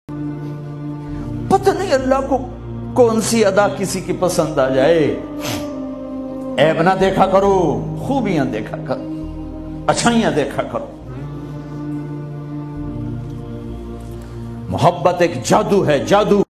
पता नहीं अल्लाह को कौन सी अदा किसी की पसंद आ जाए। ऐब ना देखा करो, खूबियां देखा करो, अच्छाइयां देखा करो। मोहब्बत एक जादू है, जादू।